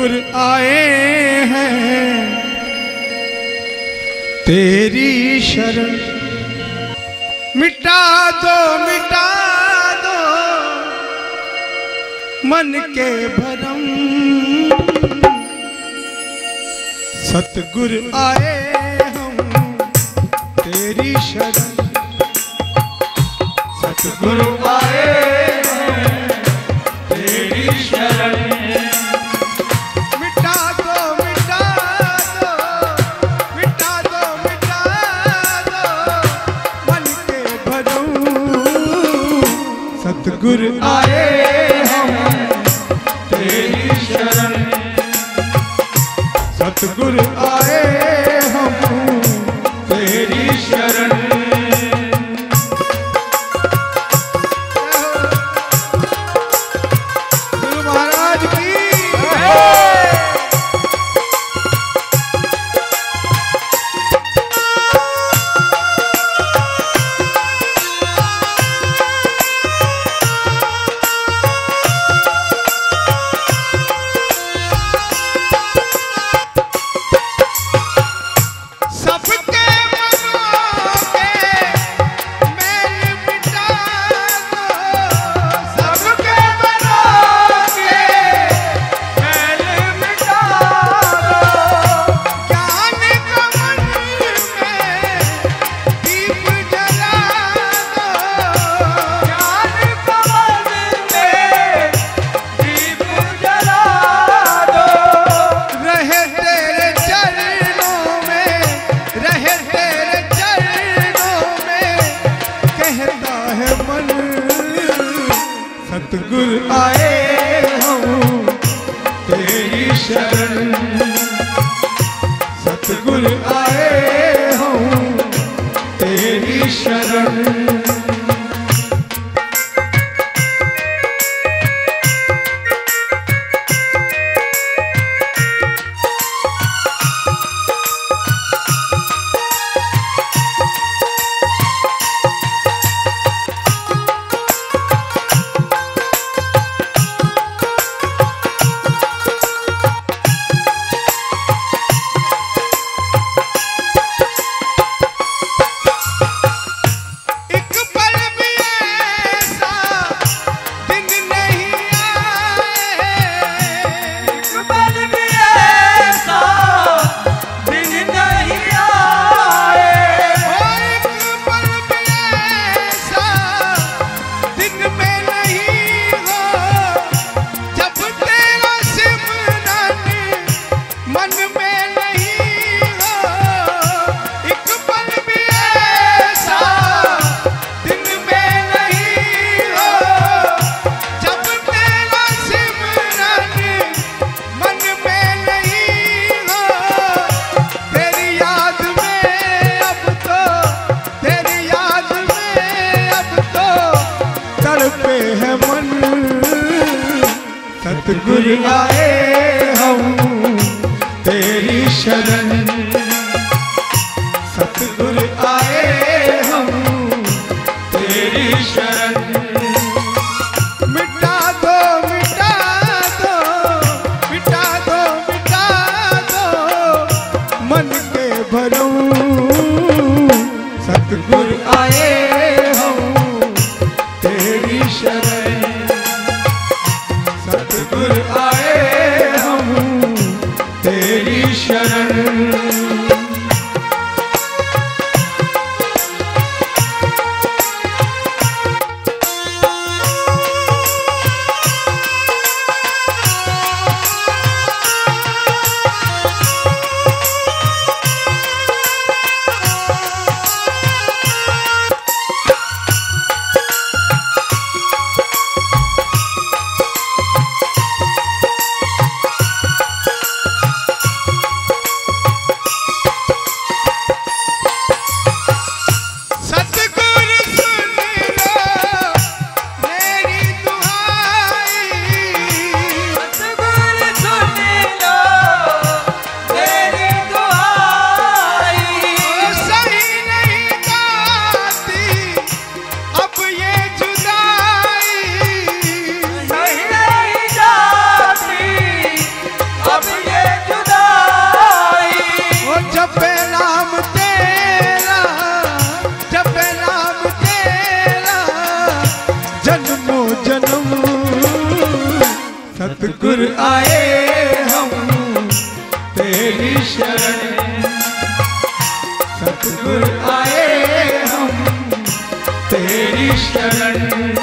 आए हैं तेरी शरण, मिटा दो मन के भरम। सतगुरु आए हम तेरी शरण, सतगुरु आए हैं तेरी शरण। मिटा दो मन के भरम। सतगुरु आए हम तेरी शरण, सतगुरु आए हम तेरी शरण। गुरु महाराज की सतगुरु आए हम तेरी शरण, सतगुरु आए हम तेरी शरण। सतगुरु आए हम तेरी शरण, सतगुरु आए हम तेरी शरण। मिटा दो मन के भरम। सतगुरु आए हम तेरी शरण, सतगुरु आए हम तेरी शरण। सतगुरु आए हम तेरी शरण, सतगुरु आए हम तेरी शरण।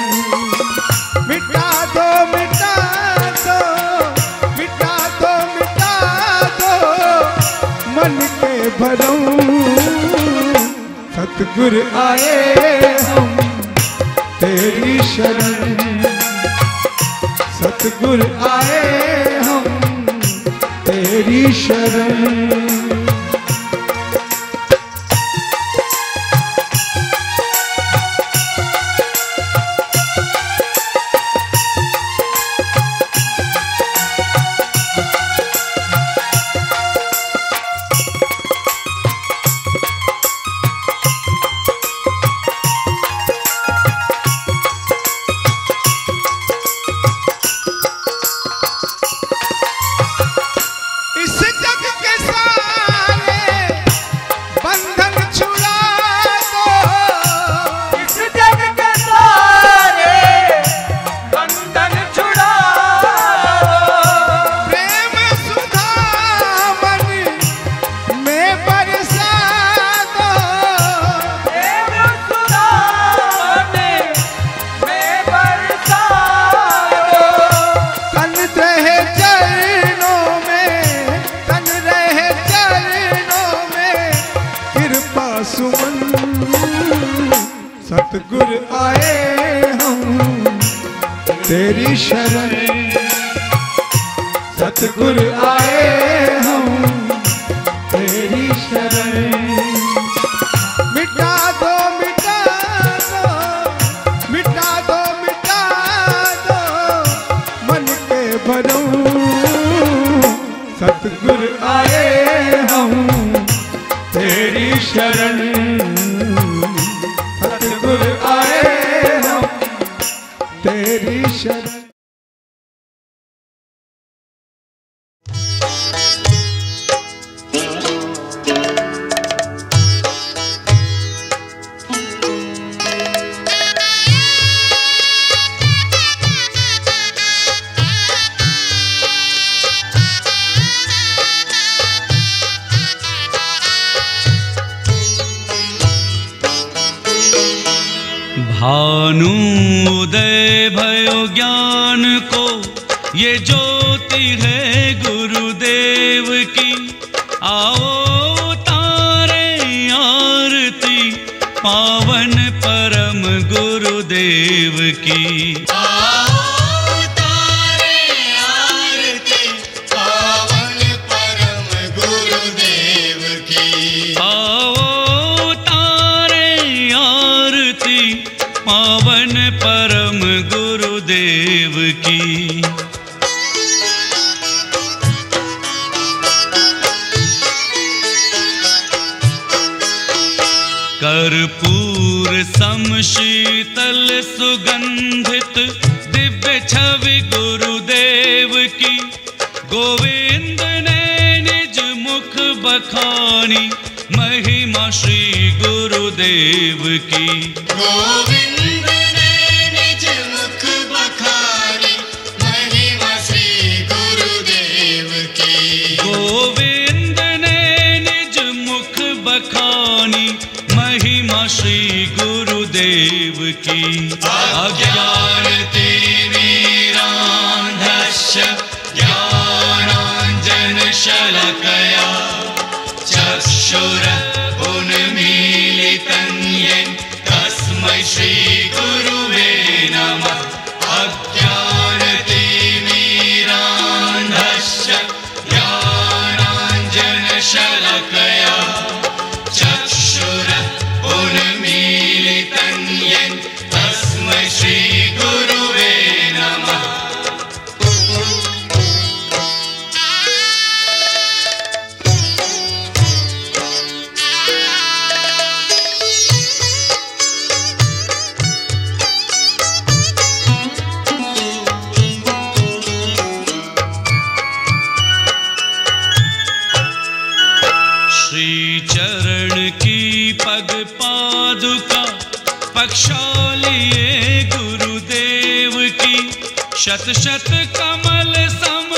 मिटा दो मिटा दो मिटा दो मिटा दो मन के भरम, सतगुरु आए हम तेरी शरण, सतगुरु आए हम तेरी शरण। सतगुरु आए हम तेरी शरण, सतगुरु आए हम तेरी शरण। मिटा दो मिटा दो मिटा दो मिटा दो मन के भरम, सतगुरु आए हम तेरी शरण, सतगुरु आए हम तेरी शरण। भानु उदय भयो ज्ञान को ये ज्योति है गुरुदेव की, आओ तारे आरती पावन परम गुरुदेव की। आओ तारे आरती पावन परम गुरुदेव की, आओ तारे आरती पावन परम गुरुदेव की। कर्पूर सम शीतल सुगंधित दिव्य छवि गुरुदेव की, गोविंद ने निज मुख बखानी महिमा श्री गुरुदेव की। गोविंद ने निज मुख बखानी महिमा श्री गुरुदेव की, गोविंद ने निज मुख बखानी महिमा श्री गुरुदेव की। अज्ञानतिमिरान्धस्य ज्ञानाञ्जन शलाकया चक्षुरुन्मीलितं येन तस्मै श्री गुरुवे नमः। अज्ञानतिमिरान्धस्य ज्ञानाञ्जन शलाकया चक्षुरुन्मीलितं येन तस्मै श्री गुरुवे नमः। श्री चरण की पग पादुका पक्षालिए गुरुदेव की, शत शत कमल सम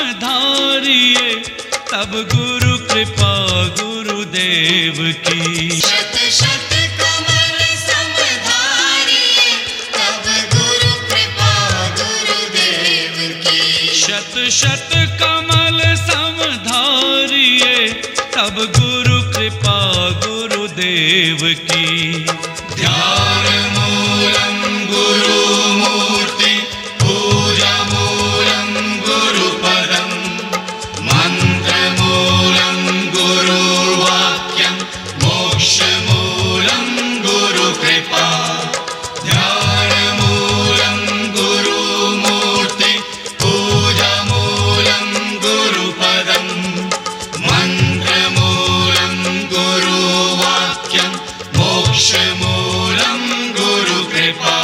धारिए तब गुरु कृपा गुरुदेव की। शत शत कमल समधारिए तब गुरु कृपा गुरुदेव की। शत शत कमल समधारिए तब गुरु कृपा गुरुदेव की। ध्यान मूलम गुरु मूर्ति पूजा मूलम गुरुपदम मंत्र मूलम गुरुवाक्यम मोक्ष मूलम गुरु कृपा। ध्यान मूलम गुरु मूर्ति पूजा मूलम गुरुपदम मंत्र मूलम गुरुवाक्यम मोक्ष मूलम गुरु कृपा।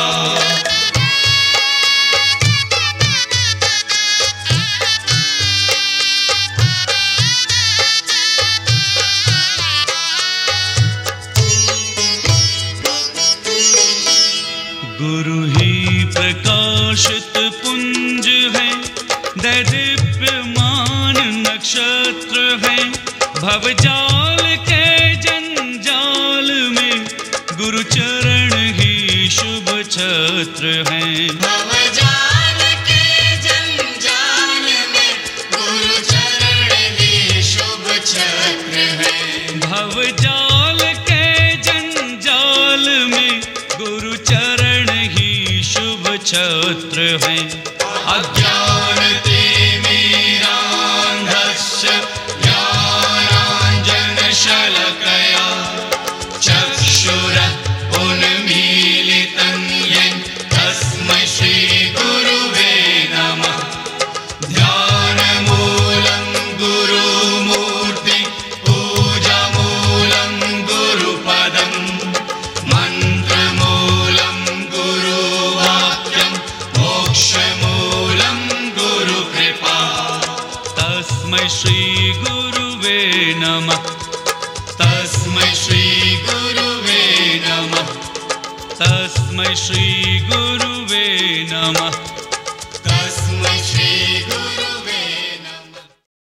गुरु ही प्रकाशित पुंज है दैदीप्यमान नक्षत्र है। भवजाल के जंजाल में गुरु चरण ही शुभ छत्र है। भवजाल के जंजाल में गुरु चरण ही शुभ छत्र है। भवजाल के जंजाल में गुरु चरण ही शुभ छत्र है। अज्ञानतिमिरान्धस्य ज्ञानाञ्जनशलाकया चक्षुरुन्मीलितं येन तस्मै श्रीगुरुवे नमः। ध्यानमूलं गुरुमूर्ति पूजामूलं गुरुपदं मन्त्रमूलं गुरुवाक्यं मोक्षमूलं गुरुकृपा। तस्मै श्रीगुरुवे नमः। तस्मै श्रीगुरुवे नमः। तस्मै श्रीगुरुवे नमः। तस्मै श्रीगुरुवे नमः।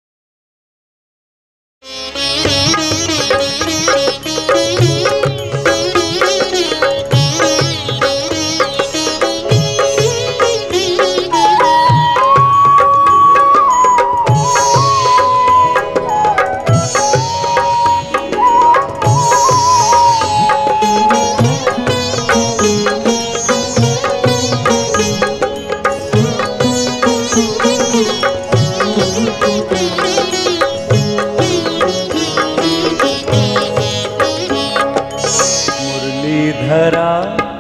मुरलीधरा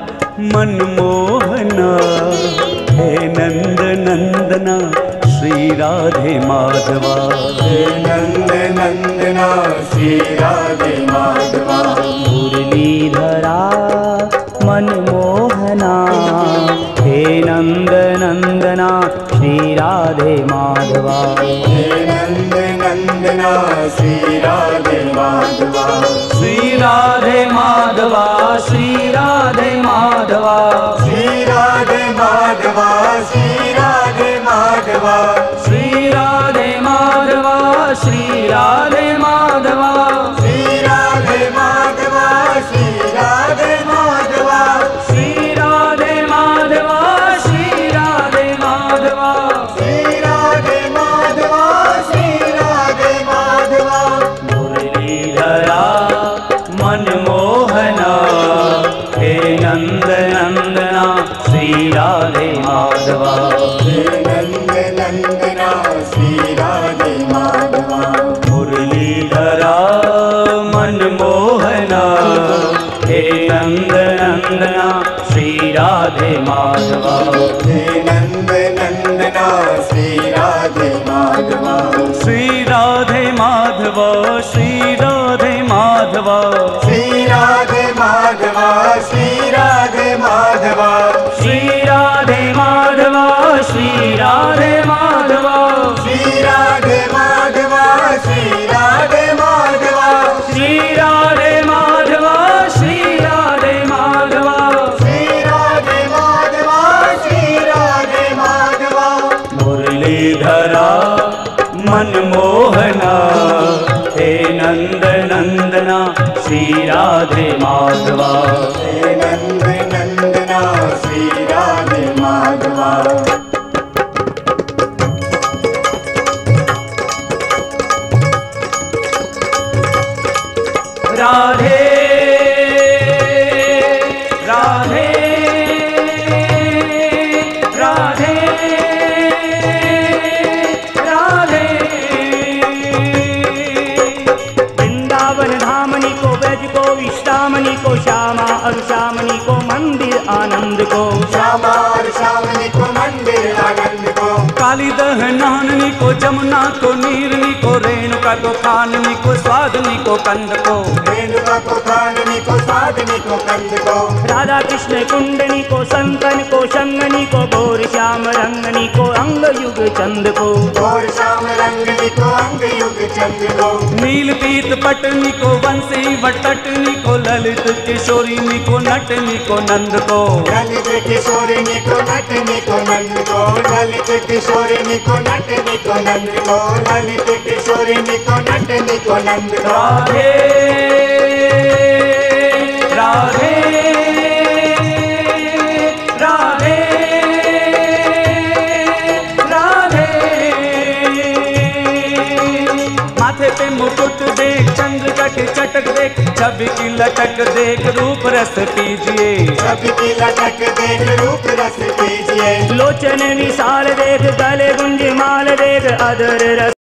मनमोहना हे नंद नंदना श्री राधे माधवा। हे नंद नंदना श्री राधे माधवा। मुरलीधरा मनमोहना हे नंद नंदना श्री राधे माधवा। हे नंद नंदना श्री राधे माधवा। श्री राधे माधवा श्री राधे माधवा। श्री राधे माधवा श्री राधे माधवा। श्री राधे माधवा श्री राधे माधवा। श्री राधे माधवा श्री राधे माधवा। श्री राधे माधवा श्री राधे माधवा। श्री राधे माधवा श्री राधे माधवा। मुरलीधरा मनमोहना हे नंद नंदना श्री राधे माधवा। हे नंद नंदना श्री राधे माधवा। मुरलीधरा मनमोहना हे नंद नंदना श्री राधे माधवा। हे नंद नंदना श्री राधे माधवा। श्री राधे माधवा श्री राधे माधवा। श्री राधे माधवा श्री राधे माधवा। श्री राधे माधवा श्री राधे माधवा। श्री राधे माधवा श्री राधे माधवा। श्री राधे माधवा श्री राधे माधवा। श्री राधे माधवा श्री राधे माधवा। मुरलीधरा मन मोहना, हे नंद नंदना श्री राधे माधवा। हे नंद नंदना श्री राधे माधवा। राधे राधे राधे राधे। वृंदावन धामनी को, ब्रज को, विश्रामनी को, श्यामा और श्यामनी को, मंदिर आनंद को, श्यामा और श्यामनी को, मंदिर आनंद को, काली दहनाननी को, जमुना को, नीरनी को, रेणुका को, खाननी को, स्वादनी को, कंद को, रेणुका को, खाननी को, साधनी को, कंद को, राधा कृष्ण कुंडनी को, संतन को, शंगनी को, गौर श्याम रंगनी को, अंग युग चंद को, और श्याम रंगनी को, अंग युग चंद को, नील पीत पटनी को, बंसी वटटनी को, ललित किशोरिनी को, नटनी को, नंद को, ललित किशोरिनी को, नटनी को, नंद को, ललित किशोरिनी को, नटनी को, नंद को, ललित किशोरिनी को, नटनी को, नंद को। राधे राधे राधे राधे। माथे पे मुकुट देख, चंद्रिका की चटक देख, छवि की लटक देख, रूप रस पीजिए, सबकी लटक देख, रूप रस कीजिए, लोचन विशाल देख, गले गुंज माल देख, अधर रस